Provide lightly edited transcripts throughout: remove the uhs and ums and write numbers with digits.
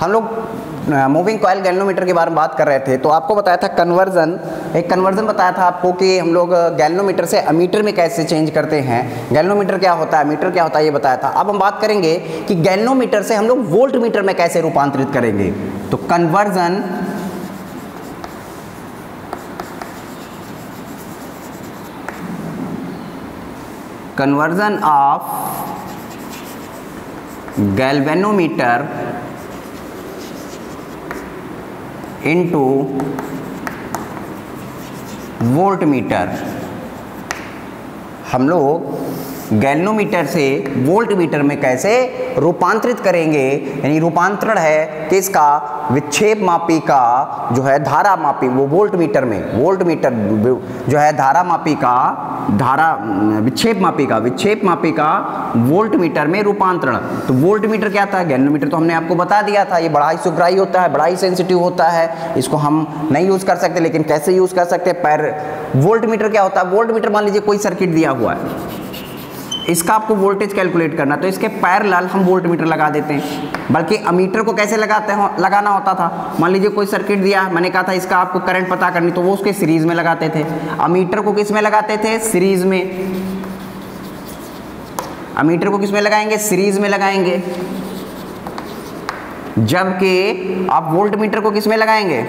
हम लोग moving coil galvanometer के बारे में बात कर रहे थे, तो आपको बताया था एक कन्वर्जन बताया था आपको कि हम लोग गैल्वेनोमीटर से अमीटर में कैसे चेंज करते हैं। गैल्वेनोमीटर क्या होता है, मीटर क्या होता है, ये बताया था। अब हम बात करेंगे कि गैल्वेनोमीटर से हम लोग वोल्ट मीटर में कैसे रूपांतरित करेंगे। तो conversion of galvanometer into volt meter, हम लोग गैल्वेनोमीटर से वोल्ट मीटर में कैसे रूपांतरित करेंगे। यानी रूपांतरण है कि इसका विक्षेप मापी का जो है धारा मापी, वो वोल्ट मीटर में, वोल्ट मीटर जो है धारा मापी का, विक्षेप मापी का वोल्ट मीटर में रूपांतरण। तो वोल्ट मीटर क्या था, गैल्वेनोमीटर तो हमने आपको बता दिया था, ये बड़ा ही सुग्राही होता है, बड़ा ही सेंसिटिव होता है, इसको हम नहीं यूज कर सकते। लेकिन कैसे यूज कर सकते हैं, वोल्ट मीटर क्या होता है, वोल्ट मीटर मान लीजिए कोई सर्किट दिया हुआ है, इसका आपको वोल्टेज कैलकुलेट करना, तो इसके पैरेलल हम वोल्ट मीटर लगा देते हैं। बल्कि अमीटर को कैसे लगाना होता था, मान लीजिए कोई सर्किट दिया, मैंने कहा था इसका आपको करंट पता करनी, तो वो उसके सीरीज में लगाते थे। अमीटर को किस में लगाते थे, सीरीज में। अमीटर को किस में लगाएंगे, सीरीज में लगाएंगे। जबकि आप वोल्ट मीटर को किस में लगाएंगे,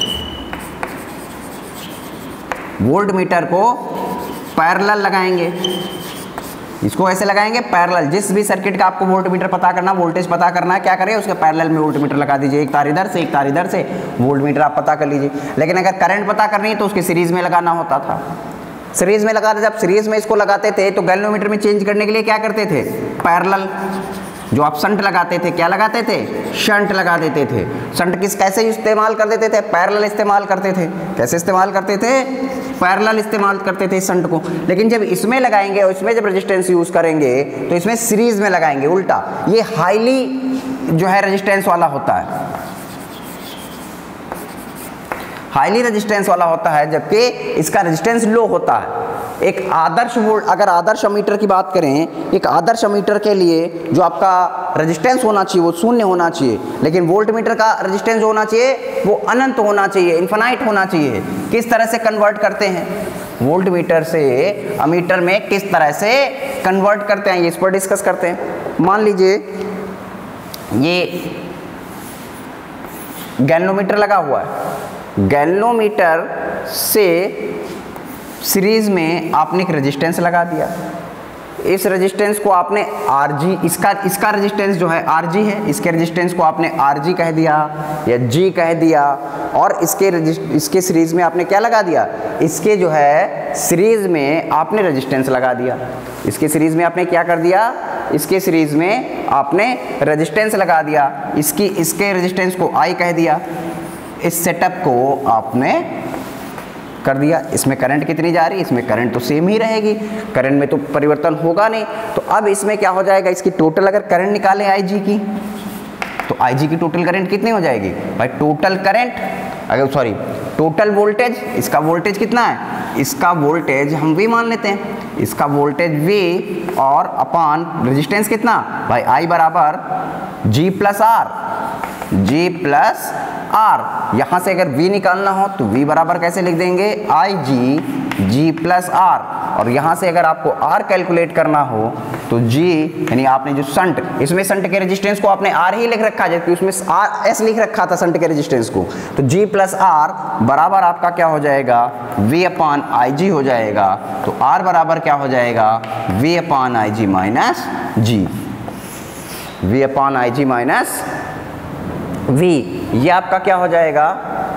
वोल्ट मीटर को पैरेलल लगाएंगे। इसको ऐसे लगाएंगे पैरेलल, जिस भी सर्किट का आपको वोल्ट मीटर पता करना, वोल्टेज पता करना है, क्या करें, उसके पैरेलल में वोल्ट मीटर लगा दीजिए। एक तार इधर से, एक तार इधर से, वोल्ट मीटर आप पता कर लीजिए। लेकिन अगर करंट पता करनी है तो उसके सीरीज में लगाना होता था। सीरीज में लगाते, जब सीरीज में इसको लगाते थे तो गैल्वेनोमीटर में चेंज करने के लिए क्या करते थे, पैरेलल। जो आप शंट लगाते थे, क्या लगाते थे, शंट लगा देते थे। शंट कैसे इस्तेमाल कर देते थे, पैरेलल इस्तेमाल करते थे। कैसे इस्तेमाल करते थे, पैरेलल इस्तेमाल करते थे शंट को। लेकिन जब इसमें लगाएंगे और इसमें जब रेजिस्टेंस यूज करेंगे तो इसमें सीरीज में लगाएंगे, उल्टा। ये हाईली जो है रेजिस्टेंस वाला होता है, हाईली रेजिस्टेंस वाला होता है, जबकि इसका रेजिस्टेंस लो होता है। एक आदर्श अगर आदर्श अमीटर की बात करें, एक आदर्श अमीटर के लिए जो आपका रेजिस्टेंस होना चाहिए वो 0 होना चाहिए। लेकिन वोल्ट मीटर का रेजिस्टेंस होना चाहिए वो अनंत होना चाहिए, इन्फिनाइट होना चाहिए। किस तरह से कन्वर्ट करते हैं, वोल्ट मीटर से अमीटर में किस तरह से कन्वर्ट करते हैं, ये इस पर डिस्कस करते हैं। मान लीजिए ये गैल्वेनोमीटर लगा हुआ है, गैल्वेनोमीटर से सीरीज में आपने एक रेजिस्टेंस लगा दिया। इस रेजिस्टेंस को आपने Rg, इसका रेजिस्टेंस जो है Rg है, इसके रेजिस्टेंस को आपने Rg कह दिया या G कह दिया। और इसके सीरीज में आपने क्या लगा दिया, इसके जो है सीरीज में आपने रेजिस्टेंस लगा दिया। इसके सीरीज में आपने क्या कर दिया, इसके सीरीज में आपने रेजिस्टेंस लगा दिया। इसके रेजिस्टेंस को I कह दिया। इस सेटअप को आपने कर दिया। इसमें करंट कितनी जा रही है, इसमें करंट तो सेम ही रहेगी, करंट में तो परिवर्तन होगा नहीं। तो अब इसमें क्या हो जाएगा, इसकी टोटल अगर करंट निकालें IG की, तो IG की टोटल करंट कितनी हो जाएगी भाई, टोटल करंट, अगर सॉरी टोटल वोल्टेज, इसका वोल्टेज कितना है, इसका वोल्टेज हम V मान लेते हैं, इसका वोल्टेज V और अपान रेजिस्टेंस कितना भाई, I बराबर G प्लस R। यहां से अगर V निकालना हो तो V बराबर कैसे लिख देंगे, IG G प्लस R। और यहां से अगर आपको R कैलकुलेट करना हो तो G, यानी आपने जो शंट, इसमें शंट के रेजिस्टेंस को आपने R ही लिख रखा, जबकि उसमें S लिख रखा था शंट के रेजिस्टेंस को। तो G प्लस R बराबर आपका क्या हो जाएगा, V अपान IG हो जाएगा। तो R बराबर क्या हो जाएगा, V upon IG minus G, V upon IG minus V। ये आपका क्या हो जाएगा,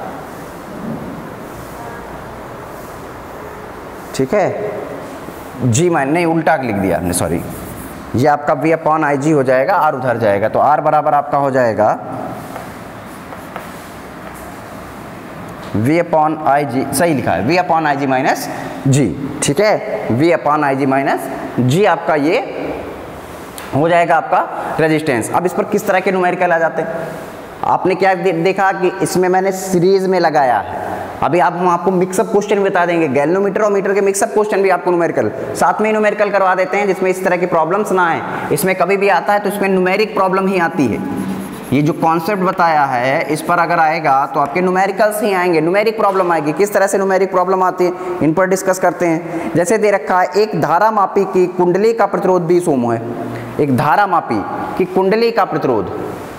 ठीक है, G माइनस, नहीं उल्टा लिख दिया आपने, सॉरी। ये आपका V अपॉन IG हो जाएगा, R उधर जाएगा, तो R बराबर आपका हो जाएगा V अपॉन IG, सही लिखा है, V upon IG minus G, ठीक है, V upon IG minus G आपका ये हो जाएगा आपका रेजिस्टेंस। अब इस पर किस तरह के न्यूमेरिकल आ जाते हैं, आपने क्या देखा कि इसमें मैंने सीरीज में लगाया है। अभी हम आपको मिक्सअप क्वेश्चन बता देंगे, गैल्वेनोमीटर और मीटर के मिक्सअप क्वेश्चन भी आपको न्यूमेरिकल साथ में न्यूमेरिकल करवा देते हैं, जिसमें इस तरह की प्रॉब्लम्स ना आए। इसमें कभी भी आता है तो इसमें न्यूमेरिक प्रॉब्लम ही आती है, ये जो कॉन्सेप्ट बताया है इस पर अगर आएगा तो आपके न्यूमेरिकल्स ही आएंगे, न्यूमेरिक प्रॉब्लम आएगी। किस तरह से न्यूमेरिक प्रॉब्लम आती है इन पर डिस्कस करते हैं। जैसे दे रखा है एक धारा मापी की कुंडली का प्रतिरोध 20 ओम है। एक धारा मापी की कुंडली का प्रतिरोध,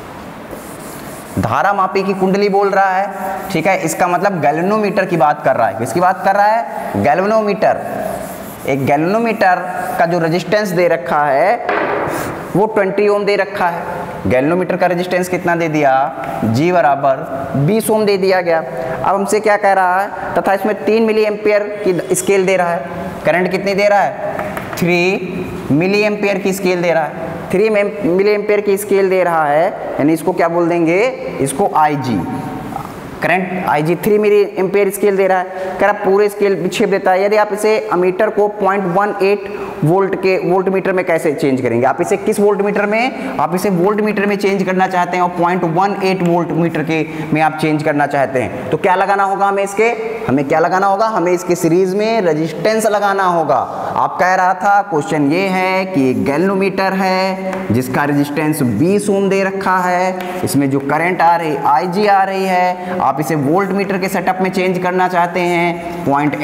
धारा मापी की कुंडली बोल रहा है, ठीक है। इसका मतलब गैल्वेनोमीटर की बात कर रहा है। किसकी बात कर रहा है? गैल्वेनोमीटर। एक गैल्वेनोमीटर का जो रेजिस्टेंस दे रखा है वो 20 ओम दे रखा है। गैल्वेनोमीटर का रेजिस्टेंस कितना दे दिया? G बराबर 20 ओम दे दिया गया। अब हमसे क्या कह रहा है? तथा इसमें 3 मिली एम्पियर की स्केल दे रहा है। करंट कितनी दे रहा है? 3 मिली एम्पियर की स्केल दे रहा है। 3 मिली एम्पियर की स्केल दे रहा है, यानी इसको क्या बोल देंगे? इसको IG। Current IG 3 milli ampere scale दे रहा है। कर पूरे स्केल विक्षेप देता है। यदि आप इसे अमीटर को 0.18 वोल्ट के वोल्ट मीटर में कैसे चेंज करेंगे? आप इसे किस वोल्ट मीटर में? आप इसे वोल्ट मीटर में चेंज करना चाहते हैं और 0.18 वोल्ट मीटर के में आप चेंज करना चाहते हैं तो क्या लगाना होगा हमें? हमें क्या लगाना होगा? हमें इसके सीरीज में रेजिस्टेंस लगाना होगा। आप कह रहा था क्वेश्चन ये है कि एक गैल्वेनोमीटर है जिसका रेजिस्टेंस 20 ओम दे रखा है, इसमें जो करंट आ रही IG आ रही है, आप इसे वोल्ट मीटर के सेटअप में चेंज करना चाहते हैं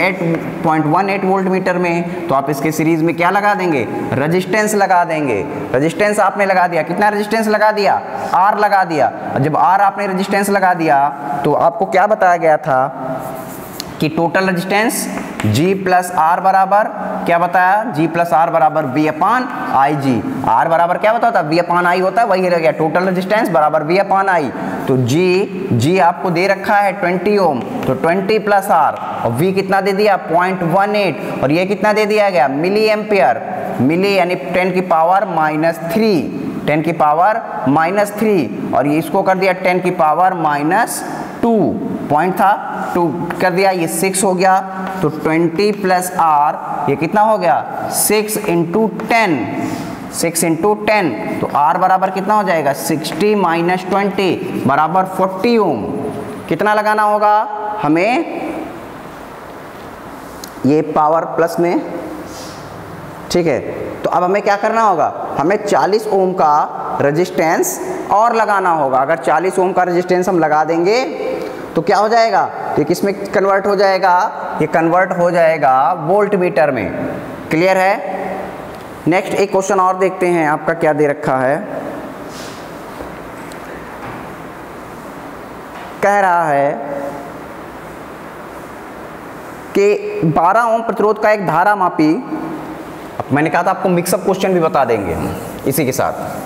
0.18 वोल्ट मीटर में, तो आप इसके सीरीज में क्या लगा देंगे? रेजिस्टेंस लगा देंगे। रेजिस्टेंस आपने लगा दिया। कितना रेजिस्टेंस लगा दिया? R लगा दिया। और जब R आपने रेजिस्टेंस लगा दिया तो आपको क्या बताया गया था कि total resistance G plus R बराबर क्या बताया? G प्लस R बराबर V अपान IG। R बराबर क्या होता है? V अपान I होता है, वही रह गया। टोटल रेजिस्टेंस बराबर V अपान I। तो G आपको दे रखा है 20 ओम, तो 20 प्लस R और V कितना दे दिया? 0.18 और ये कितना दे दिया गया? Milli ampere. मिली यानी 10 की पावर -3, 10 की पावर -3 और ये इसको कर दिया 10 की पावर -2। पॉइंट था 2 कर दिया, ये 6 हो गया। तो 20 प्लस R ये कितना हो गया? 6 इंटू 10, 6 इंटू 10। तो R बराबर कितना हो जाएगा? 60 माइनस 20 बराबर 40 ओम। कितना लगाना होगा हमें? ये पावर प्लस में, ठीक है। तो अब हमें क्या करना होगा? हमें 40 ओम का रेजिस्टेंस और लगाना होगा। अगर 40 ओम का रेजिस्टेंस हम लगा देंगे तो क्या हो जाएगा? तो किस में कन्वर्ट हो जाएगा? ये कन्वर्ट हो जाएगा वोल्ट मीटर में। क्लियर है? नेक्स्ट एक क्वेश्चन और देखते हैं आपका क्या दे रखा है। कह रहा है कि 12 ओम प्रतिरोध का एक धारा मापी, मैंने कहा था आपको मिक्सअप क्वेश्चन भी बता देंगे इसी के साथ।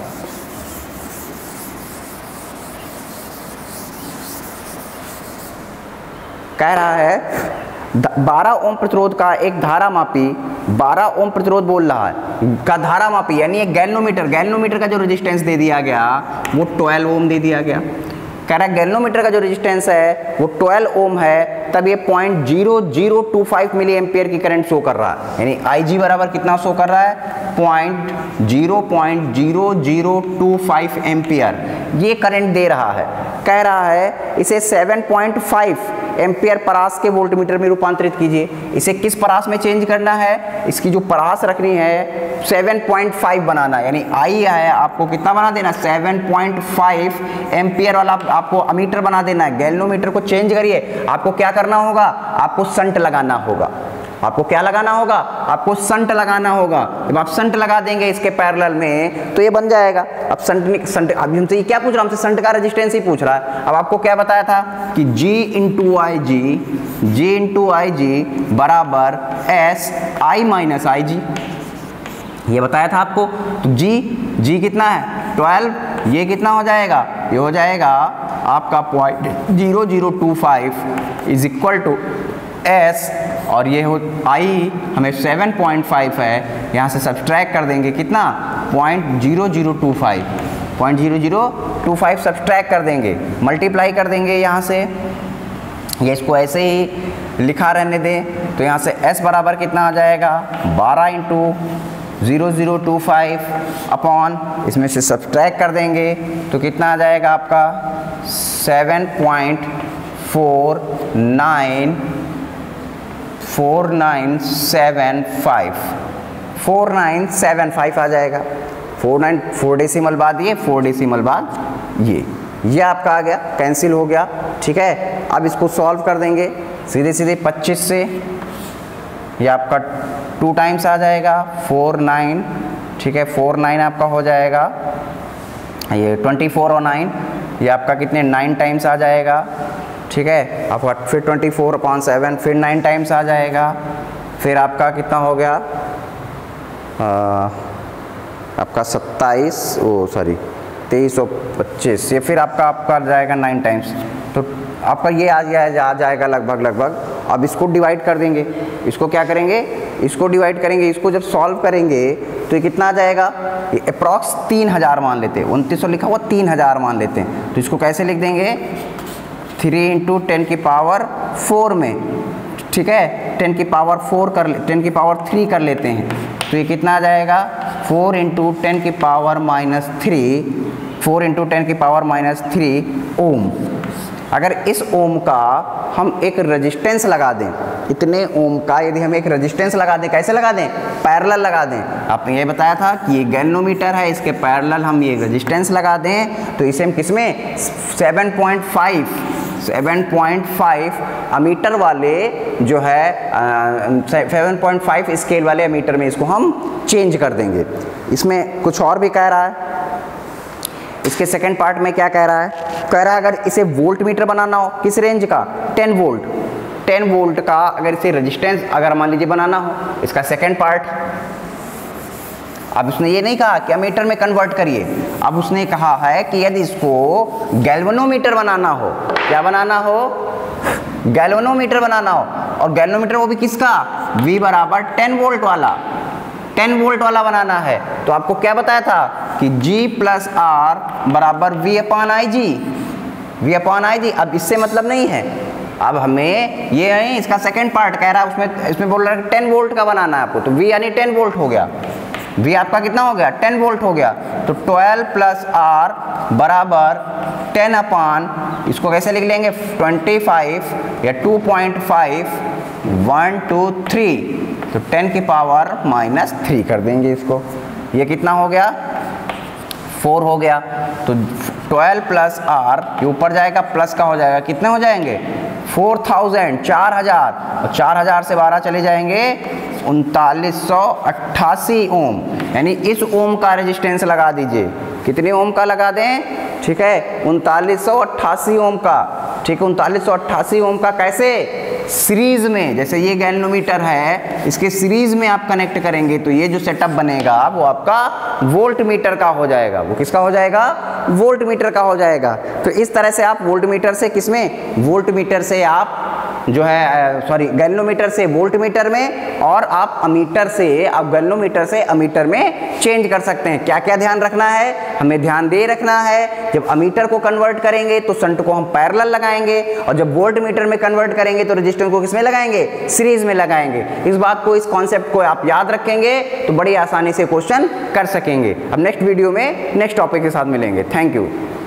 कह रहा है 12 ओम प्रतिरोध का एक धारा मापी, 12 ओम प्रतिरोध बोल रहा है का धारा मापी, यानी एक गैल्वेनोमीटर का जो रेजिस्टेंस दे दिया गया वो 12 ओम दे दिया गया। कह रहा है गैल्वेनोमीटर का जो रेजिस्टेंस है वो 12 ओम है, तब ये 0.0025 मिली एम्पियर की करंट शो कर रहा है। यानी IG बराबर कितना शो कर रहा है? 0.0025 एम्पियर ये करंट दे रहा है। कह रहा है इसे 7.5 एम्पियर परास के वोल्टमीटर में रूपांतरित कीजिए। इसे किस परास में चेंज करना है? इसकी जो परास रखनी है 7.5 बनाना, यानी आई है आपको कितना बना देना? 7.5 एम्पियर वाला आपको अमीटर बना देना है। गैल्वेनोमीटर को चेंज करिए, आपको क्या करना होगा? आपको शंट लगाना होगा। आपको क्या लगाना होगा? आपको शंट लगाना होगा। जब आप शंट लगा देंगे इसके पैरेलल में तो ये बन जाएगा। अब शंट अभी हमसे ये क्या पूछ रहा है? हमसे शंट का रेजिस्टेंस ही पूछ रहा है। अब आपको क्या बताया था कि G इंटू IG बराबर SI माइनस IG, ये बताया था आपको। तो G कितना है? 12। ये कितना हो जाएगा? ये हो जाएगा आपका 0.0025 इज इक्वल टू S और ये हो I हमें 7.5 है, यहाँ से सब्सट्रैक्ट कर देंगे कितना? 0.0025 सब्सट्रैक्ट कर देंगे, मल्टीप्लाई कर देंगे यहाँ से। ये इसको ऐसे ही लिखा रहने दें तो यहाँ से S बराबर कितना आ जाएगा? 12 इंटू 0025 अपॉन, इसमें से सब्सट्रैक्ट कर देंगे तो कितना आ जाएगा आपका? 7.4975 आ जाएगा। 4 डेसिमल बाद ये, 4 डेसिमल बाद ये आपका आ गया, कैंसिल हो गया। ठीक है, अब इसको सॉल्व कर देंगे सीधे सीधे 25 से, ये आपका 2 टाइम्स आ जाएगा 4 9। ठीक है, 4 9 आपका हो जाएगा, ये 24 और 9, ये आपका कितने 9 टाइम्स आ जाएगा। ठीक है, आपका फिर 24/7 फिर 9 टाइम्स आ जाएगा, फिर आपका कितना हो गया आपका 2325, ये फिर आपका जाएगा 9 टाइम्स, तो आपका ये आ जाएगा लगभग। अब इसको डिवाइड कर देंगे, इसको क्या करेंगे, इसको डिवाइड करेंगे, इसको जब सॉल्व करेंगे तो ये कितना आ जाएगा, ये अप्रॉक्स 3000 मान लेते हैं, 2900 लिखा हुआ 3000 मान लेते हैं, तो इसको कैसे लिख देंगे 3 × 10⁴ में। ठीक है, 10 की पावर 4 कर 10 की पावर 3 कर लेते हैं, तो ये कितना आ जाएगा 4 × 10⁻³ ओम। अगर इस ओम का हम एक रेजिस्टेंस लगा दें, इतने ओम का यदि हम एक रेजिस्टेंस लगा दें, कैसे लगा दें, पैरेलल लगा दें। आपने ये बताया था कि ये गैल्वेनोमीटर है, इसके पैरेलल हम ये रेजिस्टेंस लगा दें, तो इसे हम किसमें 7.5 अमीटर वाले जो है 7.5 स्केल वाले अमीटर में इसको हम चेंज कर देंगे। इसमें कुछ और भी कह रहा है, इसके सेकंड पार्ट में क्या कह रहा है, कह रहा है अगर इसे वोल्ट मीटर बनाना हो, किस रेंज का 10 वोल्ट का अगर इसे रेजिस्टेंस अगर मान लीजिए बनाना हो, इसका सेकंड पार्ट। अब उसने ये नहीं कहा कि अमीटर में कन्वर्ट करिए, अब उसने कहा है कि यदि इसको गैल्वेनोमीटर बनाना हो, क्या बनाना हो, गैल्वेनोमीटर बनाना हो, और गैल्वेनोमीटर वो भी किसका, V बराबर 10 वोल्ट वाला, 10 वोल्ट वाला बनाना है, तो आपको क्या बताया था कि G+R बराबर V/IG। अब इससे मतलब नहीं है, अब हमें ये है इसका सेकंड पार्ट कह रहा है, इसमें बोल रहा है 10 वोल्ट का बनाना है आपको, तो V यानी 10 वोल्ट हो गया, V आपका कितना हो गया 10 वोल्ट हो गया, तो 12 + R बराबर 10/, इसको कैसे लिख लेंगे 25 या 2.5 1 2 3, तो 10 की पावर -3 कर देंगे इसको, ये कितना हो गया 4 हो गया, तो 12 + R ये ऊपर जाएगा प्लस का हो जाएगा, कितने हो जाएंगे 4000 4000, और 4000 से 12 चले जाएंगे 3988 ओम, यानी इस ओम का रेजिस्टेंस लगा दीजिए, कितने ओम का लगा दें, ठीक है 3988 ओम का। ठीक है, 3988 ओम का कैसे, सीरीज में, जैसे ये गैल्वेनोमीटर है इसके सीरीज में आप कनेक्ट करेंगे, तो ये जो सेटअप बनेगा वो आपका वोल्ट मीटर का हो जाएगा, वो किसका हो जाएगा, वोल्ट मीटर का हो जाएगा। तो इस तरह से आप वोल्ट मीटर से किसमें, वोल्ट मीटर से आप जो है गैल्वेनोमीटर से वोल्ट मीटर में, और आप अमीटर से, आप गैल्वेनोमीटर से अमीटर में चेंज कर सकते हैं। क्या क्या ध्यान रखना है, हमें ध्यान दे रखना है, जब अमीटर को कन्वर्ट करेंगे तो शंट को हम पैरेलल लगाएंगे, और जब वोल्ट मीटर में कन्वर्ट करेंगे तो रेजिस्टेंस को किसमें लगाएंगे, सीरीज में लगाएंगे। इस बात को, इस कॉन्सेप्ट को आप याद रखेंगे तो बड़ी आसानी से क्वेश्चन कर सकेंगे। अब नेक्स्ट वीडियो में नेक्स्ट टॉपिक के साथ मिलेंगे। Thank you.